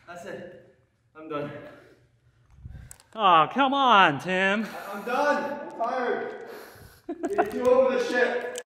That's it. I'm done. Oh, come on, Tim. I'm done. I'm tired. Getting too over the shit.